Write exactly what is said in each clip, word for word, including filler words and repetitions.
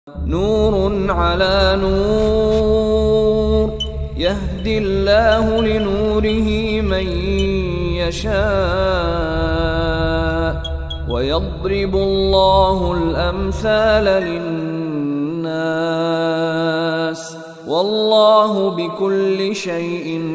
نور على نور يهدي الله لنوره من يشاء ويضرب الله الأمثال للناس والله بكل شيء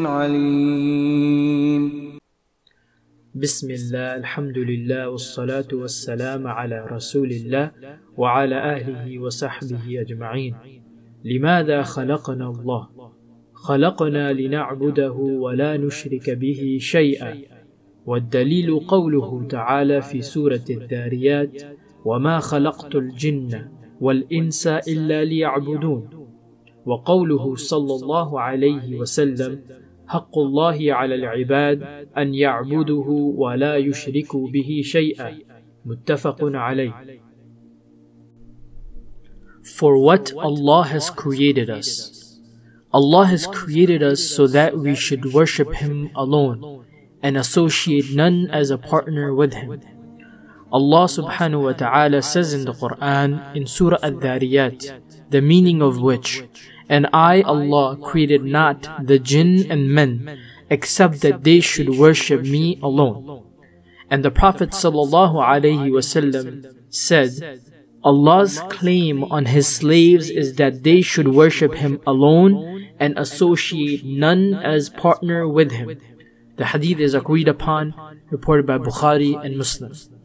عليم. بسم الله الحمد لله والصلاة والسلام على رسول الله وعلى آله وصحبه أجمعين. لماذا خلقنا الله؟ خلقنا لنعبده ولا نشرك به شيئا، والدليل قوله تعالى في سورة الذاريات: وما خلقت الجن والإنس إلا ليعبدون، وقوله صلى الله عليه وسلم: حق الله على العباد أن يعبده ولا يشركوا به شيئا، متفق عليه. For what Allah has created us. Allah has created us so that we should worship Him alone and associate none as a partner with Him. Allah subhanahu wa ta'ala says in the Qur'an in Surah Al-Dhariyat, the meaning of which: and I, Allah, created not the jinn and men except that they should worship me alone. And the Prophet sallallahu alaihi wasallam said, Allah's claim on His slaves is that they should worship Him alone and associate none as partner with Him. The hadith is agreed upon, reported by Bukhari and Muslim.